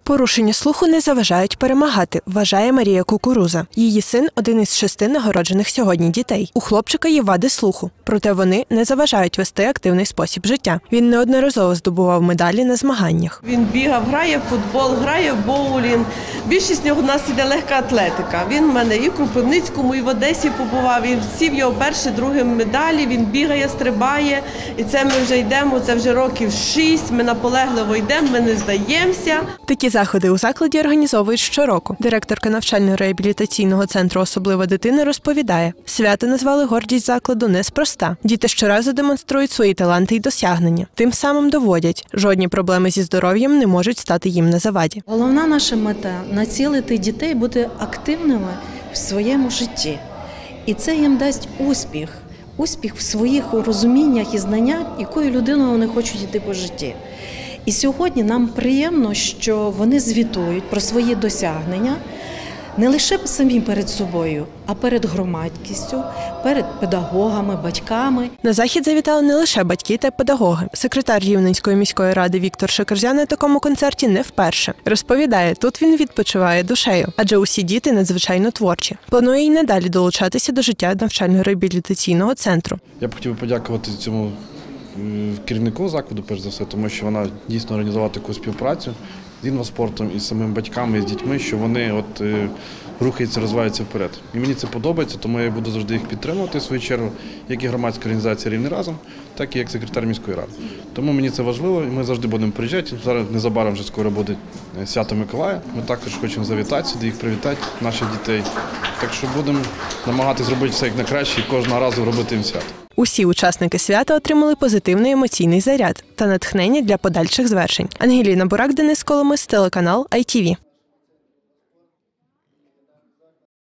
Порушення слуху не заважають перемагати, вважає Марія Кукуруза. Її син – один із 6 нагороджених сьогодні дітей. У хлопчика є вади слуху, проте вони не заважають вести активний спосіб життя. Він неодноразово здобував медалі на змаганнях. Він бігав, грає в футбол, грає в боулінг. Більшість нього у нас іде легка атлетика. Він в мене і в Кропивницькому, і в Одесі побував. Він всі в його перші, другі медалі, він бігає, стрибає. І це ми вже йдемо, це вже років 6, ми наполегливо йдемо, ми не здаємося. Такі заходи у закладі організовують щороку. Директорка навчально-реабілітаційного центру «Особлива дитина» розповідає, свято назвали гордість закладу неспроста. Діти щоразу демонструють свої таланти і досягнення. Тим самим доводять, жодні проблеми зі здоров'ям не можуть стати їм на заваді. Головна наша мета – націлити дітей бути активними в своєму житті. І це їм дасть успіх. Успіх в своїх розуміннях і знаннях, якою людиною вони хочуть йти по житті. І сьогодні нам приємно, що вони звітують про свої досягнення не лише самі перед собою, а перед громадськістю, перед педагогами, батьками. На захід завітали не лише батьки та педагоги. Секретар Рівненської міської ради Віктор Шекерзя на такому концерті не вперше. Розповідає, тут він відпочиває душею, адже усі діти надзвичайно творчі. Планує й надалі долучатися до життя навчально-реабілітаційного центру. Я б хотів подякувати цьому керівнику закладу, перш за все, тому що вона дійсно організувала таку співпрацю з інваспортом і з самими батьками, і з дітьми, що вони рухаються, розвиваються вперед. І мені це подобається, тому я буду завжди їх підтримувати, в свою чергу, як і громадська організація «Рівне разом», так і як секретар міської ради. Тому мені це важливо, і ми завжди будемо приїжджати. Зараз незабаром вже скоро буде свято Миколая. Ми також хочемо завітати сюди, їх привітати, наших дітей. Так що будемо намагатися зробити все як найкраще і кожного разу робити їм свято. Усі учасники свята отримали позитивний емоційний заряд та натхнення для подальших звершень. Ангеліна Бурак, Денис Коломис, телеканал ITV.